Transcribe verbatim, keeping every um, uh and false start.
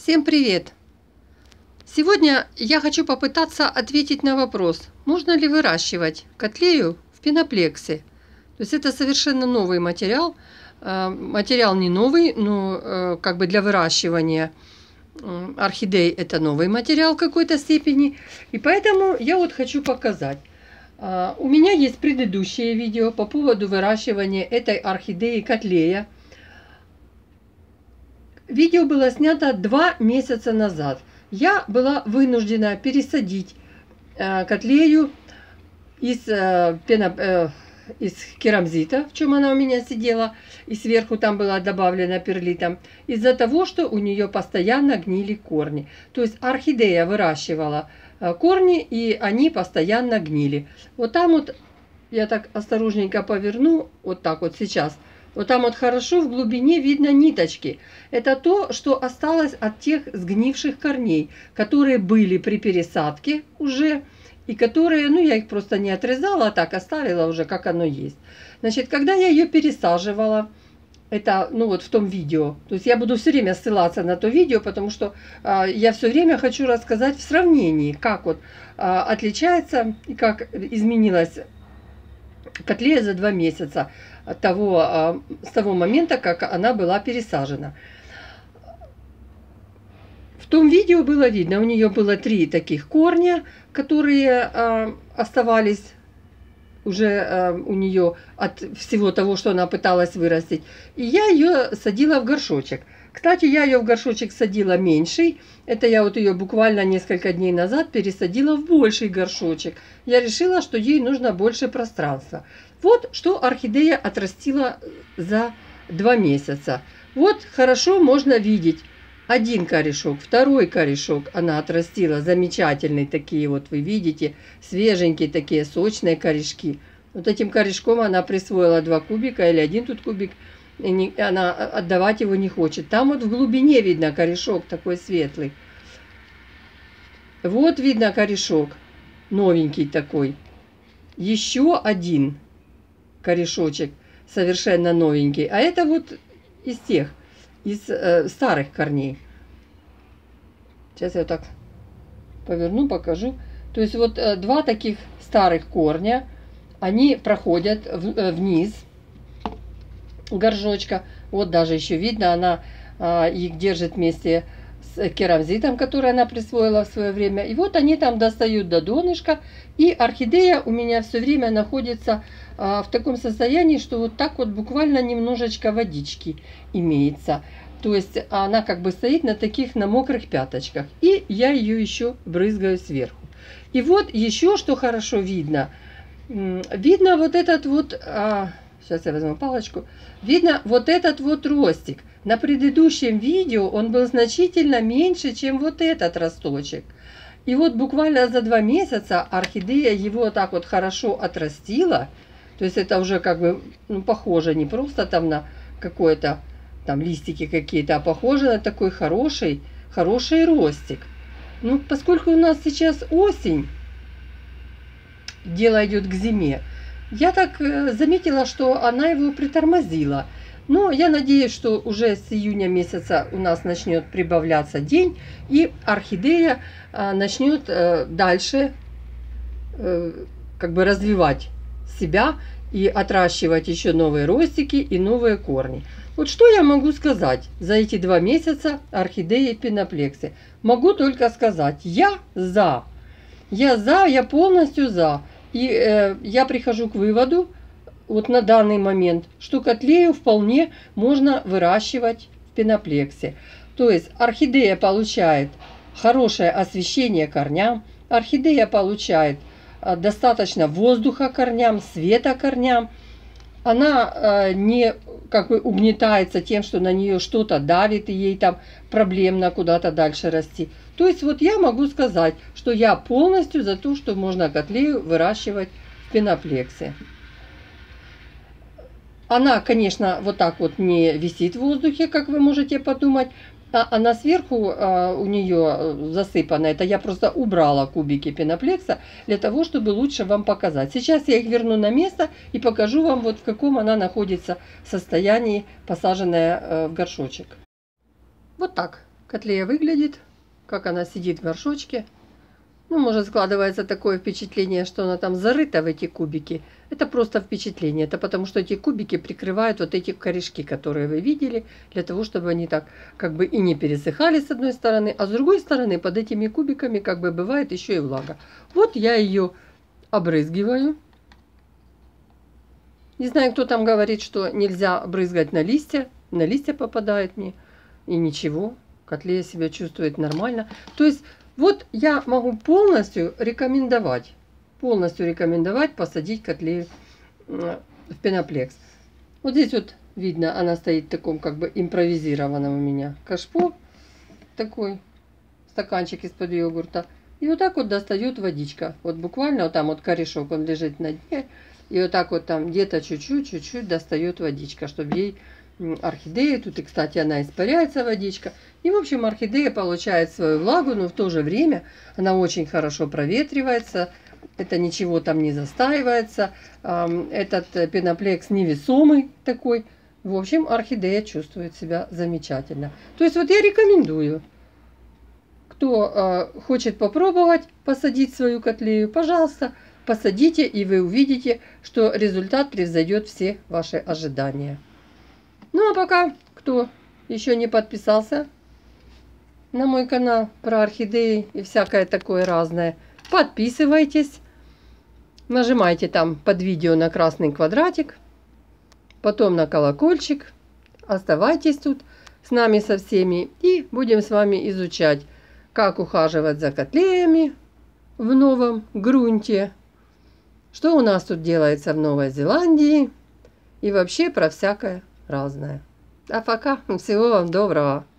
Всем привет! Сегодня я хочу попытаться ответить на вопрос, можно ли выращивать котлею в пеноплексе. То есть это совершенно новый материал. Материал не новый, но как бы для выращивания орхидей это новый материал в какой-то степени. И поэтому я вот хочу показать. У меня есть предыдущее видео по поводу выращивания этой орхидеи котлея. Видео было снято два месяца назад. Я была вынуждена пересадить э, котлею из, э, пено, э, из керамзита, в чем она у меня сидела, и сверху там была добавлена перлитом, из-за того, что у нее постоянно гнили корни. То есть орхидея выращивала э, корни, и они постоянно гнили. Вот там вот, я так осторожненько поверну, вот так вот сейчас. Вот там вот хорошо в глубине видно ниточки. Это то, что осталось от тех сгнивших корней, которые были при пересадке уже, и которые, ну я их просто не отрезала, а так оставила уже, как оно есть. Значит, когда я ее пересаживала, это, ну вот в том видео, то есть я буду все время ссылаться на то видео, потому что э, я все время хочу рассказать в сравнении, как вот э, отличается и как изменилась котлея за два месяца от того, с того момента, как она была пересажена. В том видео было видно, у нее было три таких корня, которые оставались уже у нее от всего того, что она пыталась вырастить. И я ее садила в горшочек. Кстати, я ее в горшочек садила меньший. Это я вот ее буквально несколько дней назад пересадила в больший горшочек. Я решила, что ей нужно больше пространства. Вот что орхидея отрастила за два месяца. Вот хорошо можно видеть один корешок, второй корешок она отрастила. Замечательные такие вот, вы видите, свеженькие такие сочные корешки. Вот этим корешком она присвоила два кубика или один тут кубик. И не, она отдавать его не хочет. Там вот в глубине видно корешок такой светлый. Вот видно корешок, новенький такой. Еще один корешочек, совершенно новенький. А это вот из тех, из э, старых корней. Сейчас я вот так поверну, покажу. То есть вот э, два таких старых корня, они проходят в, э, вниз горшочка. Вот даже еще видно, она а, их держит вместе с керамзитом, который она присвоила в свое время. И вот они там достают до донышка. И орхидея у меня все время находится а, в таком состоянии, что вот так вот буквально немножечко водички имеется. То есть она как бы стоит на таких, на мокрых пяточках. И я ее еще брызгаю сверху. И вот еще что хорошо видно. Видно вот этот вот... А, сейчас я возьму палочку. Видно вот этот вот ростик. На предыдущем видео он был значительно меньше, чем вот этот росточек. И вот буквально за два месяца орхидея его так вот хорошо отрастила. То есть это уже как бы ну, похоже не просто там на какое-то там листики какие-то, а похоже на такой хороший, хороший ростик. Ну, поскольку у нас сейчас осень, дело идет к зиме, я так заметила, что она его притормозила. Но я надеюсь, что уже с июня месяца у нас начнет прибавляться день, и орхидея начнет дальше как бы развивать себя и отращивать еще новые ростики и новые корни. Вот что я могу сказать за эти два месяца орхидеи в пеноплексе? Могу только сказать, я за. Я за, я полностью за. И э, я прихожу к выводу, вот на данный момент, что котлею вполне можно выращивать в пеноплексе. То есть орхидея получает хорошее освещение корням, орхидея получает э, достаточно воздуха корням, света корням. Она э, не как бы угнетается тем, что на нее что-то давит, и ей там проблемно куда-то дальше расти. То есть вот я могу сказать, что я полностью за то, что можно котлею выращивать в пеноплексе. Она, конечно, вот так вот не висит в воздухе, как вы можете подумать. А она сверху а, у нее засыпана. Это я просто убрала кубики пеноплекса для того, чтобы лучше вам показать. Сейчас я их верну на место и покажу вам, вот в каком она находится состоянии, посаженная а, в горшочек. Вот так. котлея выглядит, как она сидит в горшочке. Ну, может, складывается такое впечатление, что она там зарыта в эти кубики. Это просто впечатление. Это потому, что эти кубики прикрывают вот эти корешки, которые вы видели, для того, чтобы они так как бы и не пересыхали с одной стороны, а с другой стороны под этими кубиками как бы бывает еще и влага. Вот я ее обрызгиваю. Не знаю, кто там говорит, что нельзя брызгать на листья. На листья попадает мне. И ничего. Котлея себя чувствует нормально. То есть вот я могу полностью рекомендовать, полностью рекомендовать посадить котлею в пеноплекс. Вот здесь вот видно, она стоит в таком как бы импровизированном у меня кашпо. Такой стаканчик из-под йогурта. И вот так вот достает водичка. Вот буквально вот там вот корешок, он лежит на дне. И вот так вот там где-то чуть-чуть, чуть-чуть достает водичка, чтобы ей орхидея, тут и, кстати, она испаряется, водичка. И, в общем, орхидея получает свою влагу, но в то же время она очень хорошо проветривается. Это ничего там не застаивается. Этот пеноплекс невесомый такой. В общем, орхидея чувствует себя замечательно. То есть вот я рекомендую, кто хочет попробовать посадить свою котлею, пожалуйста, посадите, и вы увидите, что результат превзойдет все ваши ожидания. Ну а пока, кто еще не подписался на мой канал про орхидеи и всякое такое разное, подписывайтесь, нажимайте там под видео на красный квадратик, потом на колокольчик, оставайтесь тут с нами со всеми и будем с вами изучать, как ухаживать за котлеями в новом грунте, что у нас тут делается в Новой Зеландии и вообще про всякое разное. А пока всего вам доброго.